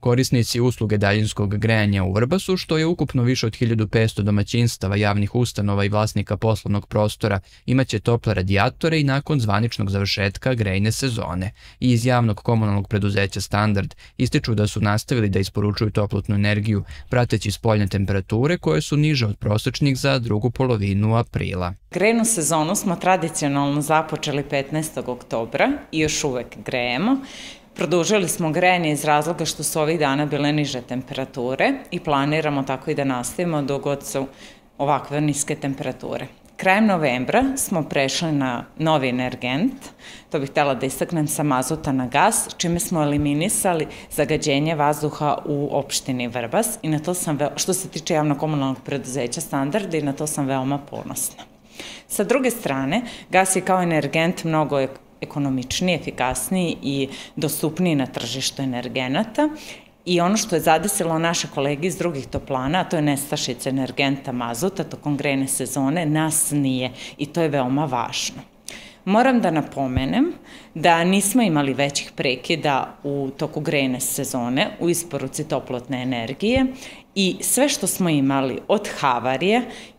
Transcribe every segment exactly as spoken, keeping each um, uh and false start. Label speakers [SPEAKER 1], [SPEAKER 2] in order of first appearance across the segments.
[SPEAKER 1] Korisnici usluge daljinskog grejanja u Vrbasu, što je ukupno više od hiljadu petsto domaćinstava, javnih ustanova i vlasnika poslovnog prostora, imaće tople radijatore i nakon zvaničnog završetka grejne sezone. I iz javnog komunalnog preduzeća Standard ističu da su nastavili da isporučuju toplotnu energiju, prateći spoljne temperature koje su niže od prosečnih za drugu polovinu aprila.
[SPEAKER 2] Grejnu sezonu smo tradicionalno započeli petnaestog oktobra i još uvek grejemo. Produžili smo grejanje iz razloga što su ovih dana bile niže temperature i planiramo tako i da nastavimo dok god su ovakve niske temperature. Krajem novembra smo prešli na novi energent, to bih htjela da istaknem, sa mazuta na gas, čime smo eliminisali zagađenje vazduha u opštini Vrbas i na to sam, što se tiče javno-komunalnog preduzeća Standard, i na to sam veoma ponosna. Sa druge strane, gas je kao energent mnogo ekonomičniji, efikasniji i dostupniji na tržištu energenata. I ono što je zadesilo naše kolege iz drugih toplana, a to je nestašica energenta mazuta tokom grejne sezone, nas nije i to je veoma važno. Moram da napomenem da nismo imali većih prekida u toku grejne sezone u isporuci toplotne energije i sve što smo imali od havarije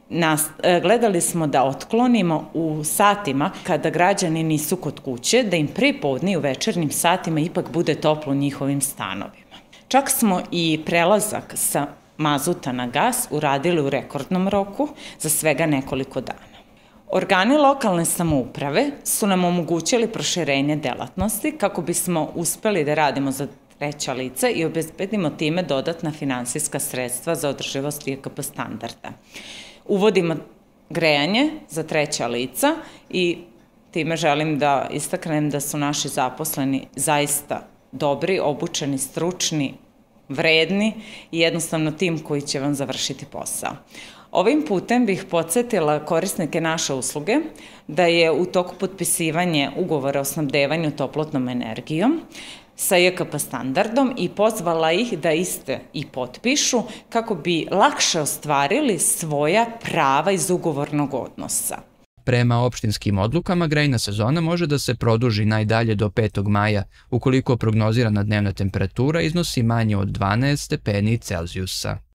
[SPEAKER 2] gledali smo da otklonimo u satima kada građani nisu kod kuće, da im pre podne i u večernjim satima ipak bude toplo u njihovim stanovima. Čak smo i prelazak sa mazuta na gas uradili u rekordnom roku za svega nekoliko dana. Organi lokalne samouprave su nam omogućili proširenje delatnosti kako bismo uspeli da radimo za treća lica i obezbedimo time dodatna finansijska sredstva za održivost I E K P standarda. Uvodimo grejanje za treća lica i time želim da istaknem da su naši zaposleni zaista dobri, obučeni, stručni, vredni i jednostavno tim koji će vam završiti posao. Ovim putem bih podsjetila korisnike naše usluge da je u toku potpisivanje ugovora o snabdevanju toplotnom energijom sa I E K P standardom i pozvala ih da iste i potpišu kako bi lakše ostvarili svoja prava iz ugovornog odnosa.
[SPEAKER 1] Prema opštinskim odlukama, grejna sezona može da se produži najdalje do petog maja, ukoliko prognozirana dnevna temperatura iznosi manje od dvanaest stepeni Celzijusa.